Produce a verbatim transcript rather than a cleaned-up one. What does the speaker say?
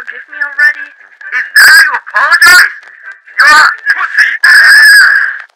forgive me already? Is that how you apologize? You're a pussy!